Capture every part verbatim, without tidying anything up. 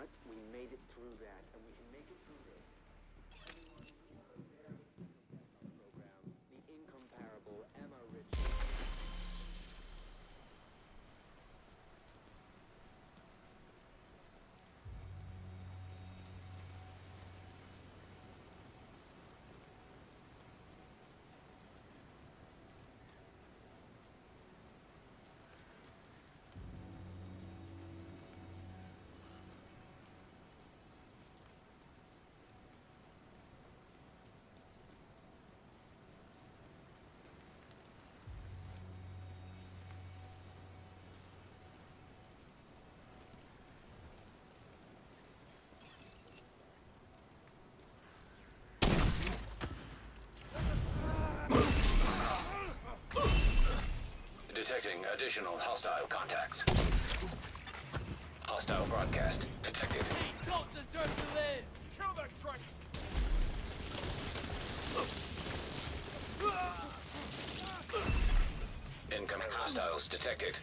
But we made it through that, and we can make it through this. Program, the incomparable Emma Richards. Detecting additional hostile contacts. Hostile broadcast detected. He don't deserve to live! Kill that truck! Incoming hostiles detected.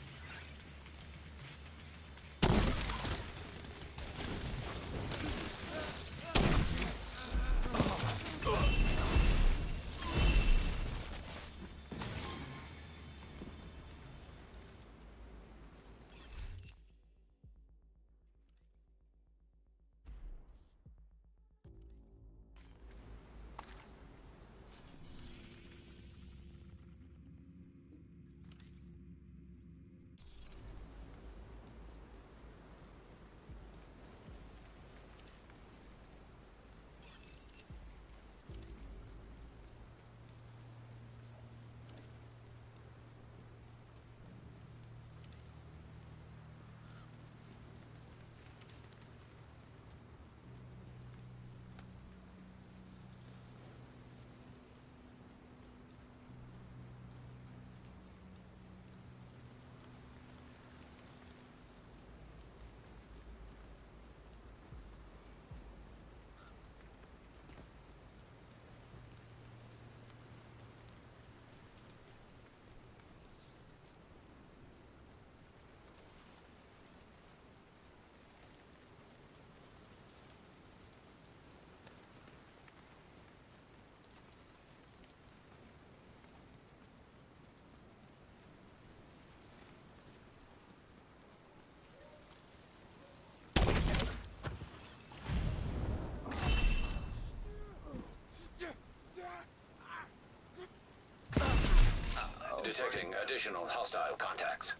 Detecting additional hostile contacts.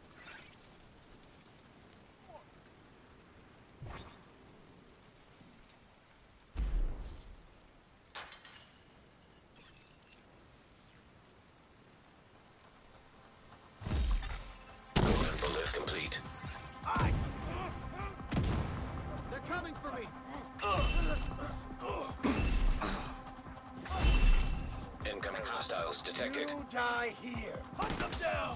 Golden bullet complete. They're coming for me! Incoming hostiles detected. You die here. Hunt them down!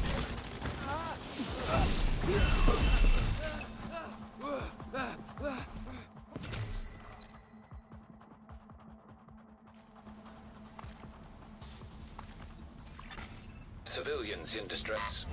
Civilians in distress.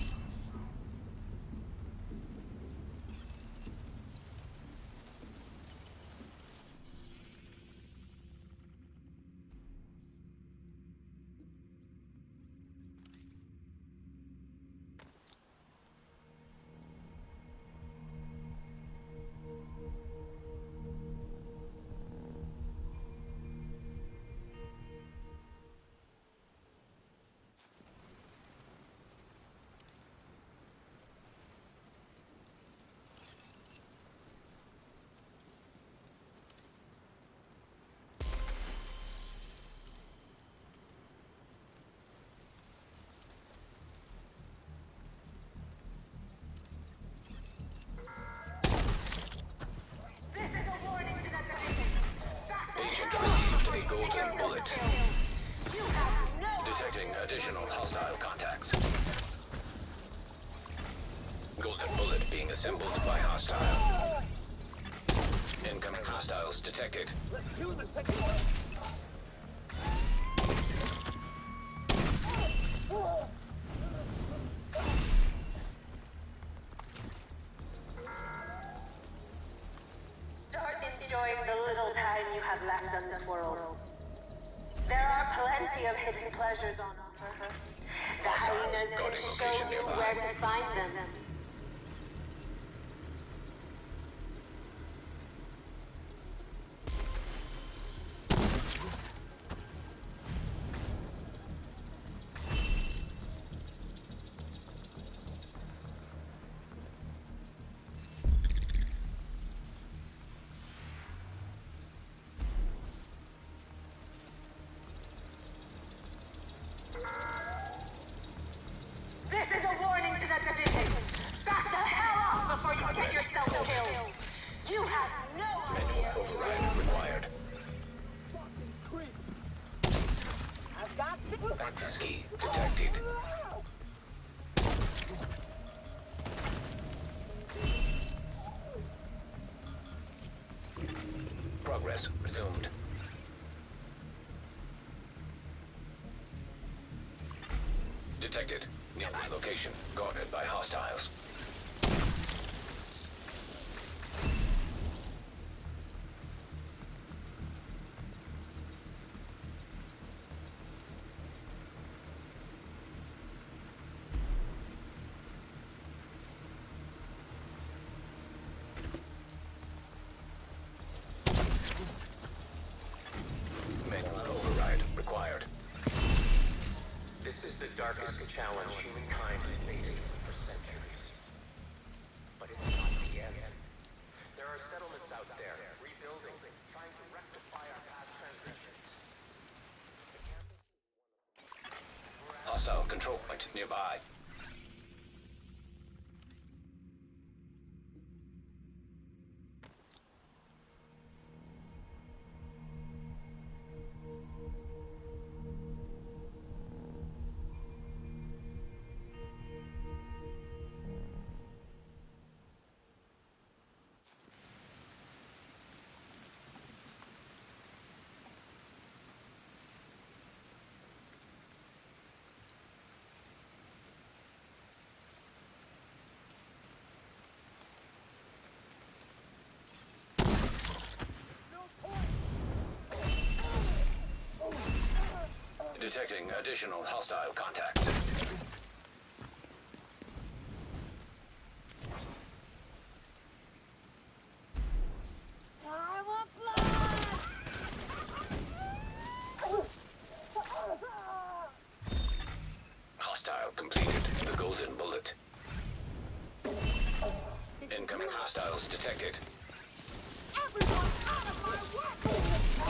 Agent received a golden bullet. Detecting additional hostile contacts. Golden bullet being assembled by hostile. Incoming hostiles detected. Let's kill him and take him away! enjoying the little time you have left on this world. There are plenty of hidden pleasures on offer. The hyenas can Guarding show location you nearby. where to find them. This is a warning to the division. Back the hell off before you get yourself killed. You have no idea. Override required. I've got to. Access key detected. Progress resumed. Detected. Nearby location guarded by hostiles. Manual override required. This is the darkest challenge humankind has faced for centuries. But it's not the end. There are settlements out there, rebuilding, trying to rectify our past transgressions. Hostile control point nearby. Detecting additional hostile contacts. I want blood! Hostile completed. The golden bullet. Incoming hostiles detected. Everyone out of my way!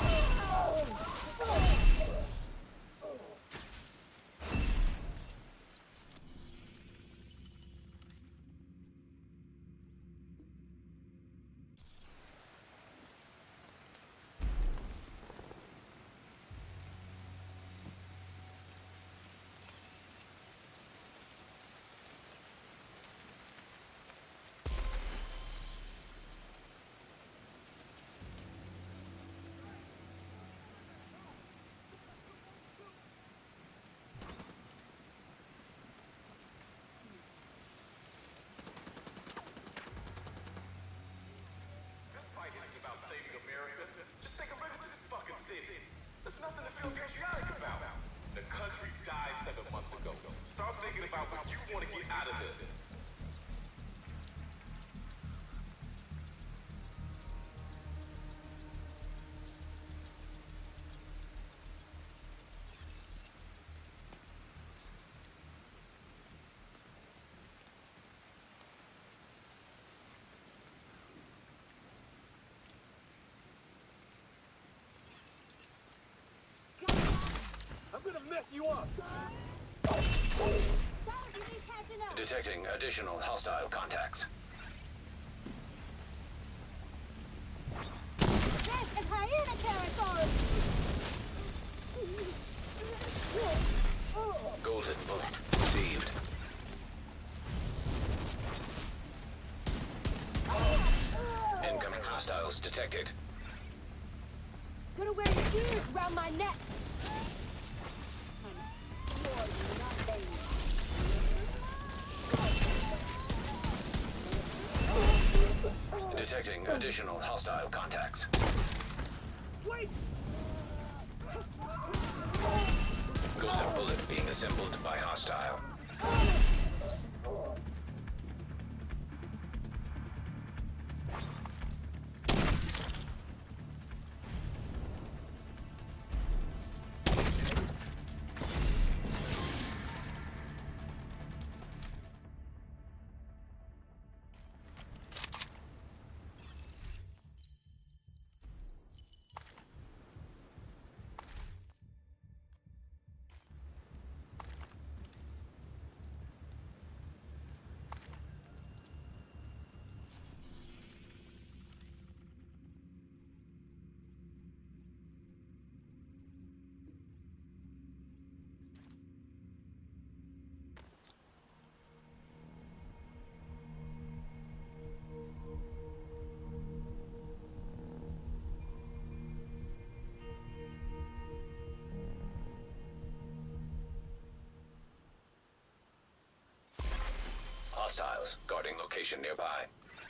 I'm gonna mess you up. Detecting additional hostile contacts. This is hyena territory! Golden bullet received. Incoming hostiles detected. Gonna wear your ears around my neck! Detecting additional hostile contacts. Wait! Golden bullet being assembled by hostile. Hostiles guarding location nearby.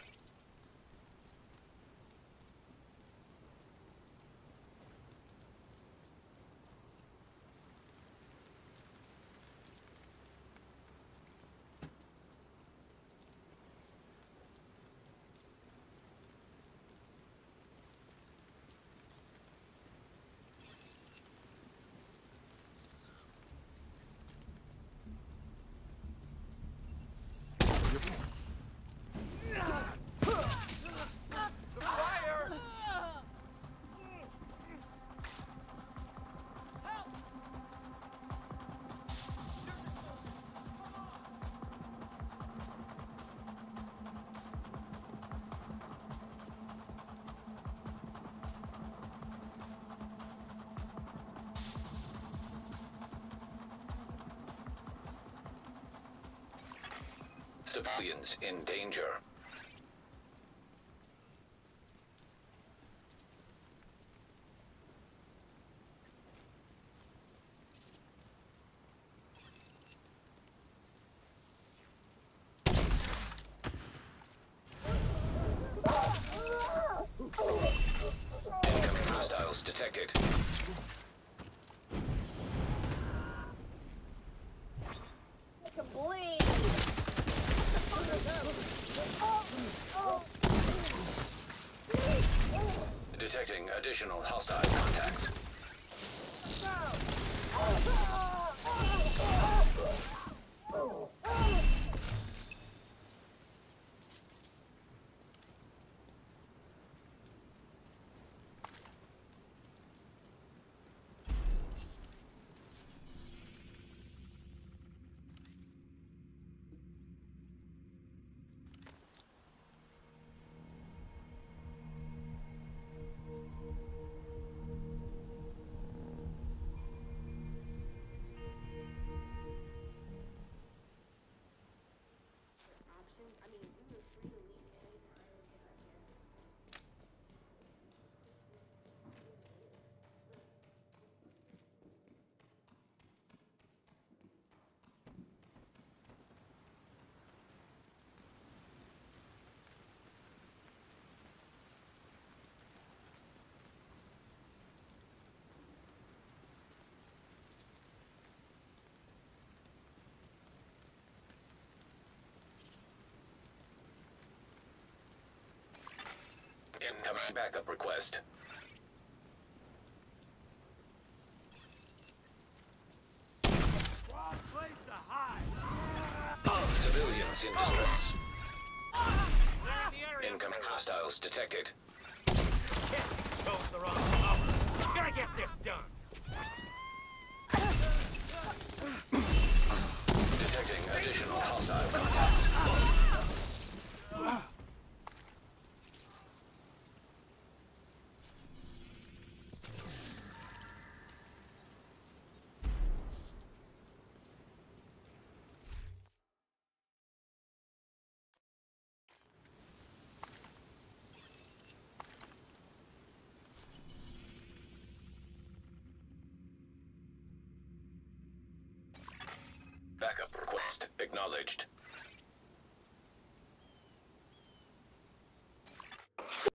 Civilians in danger. Incoming hostiles detected. Detecting additional hostile contacts. Incoming backup request. Wrong place to hide! Civilians in distress. They're in the area! Incoming hostiles detected. Chose the wrong cover! Gotta get this done! Detecting additional hostile contacts. Backup request acknowledged.